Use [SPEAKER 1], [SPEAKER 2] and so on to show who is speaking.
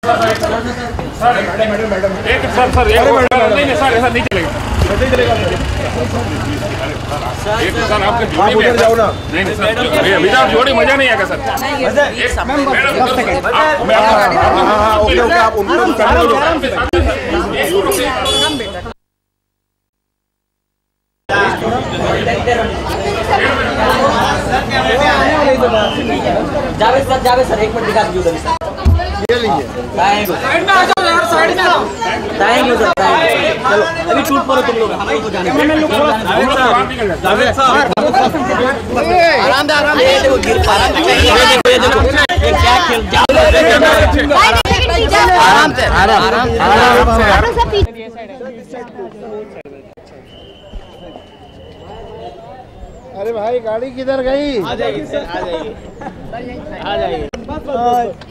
[SPEAKER 1] Madam एक sir नहीं sir ऐसा नहीं चलेगा एक सर आपके जोड़ी में जाओ ना। नहीं सर अभी आप जोड़ी मजा नहीं आएगा सर। ओके आप उनको
[SPEAKER 2] जावेद सर एक मिनट दिखा दीजिए उधर सर। ये लीजिए साइड में आ जाओ यार, साइड में आओ। थैंक यू सर, चलो अभी शूट करो तुम लोग, हमारे को जाने जावेद सर आराम से ये देखो गिर आराम से, ये देखो ये क्या खेल आराम से
[SPEAKER 3] अरे भाई गाड़ी किधर गई?
[SPEAKER 2] आ जाएगी सर, आ जाएगी।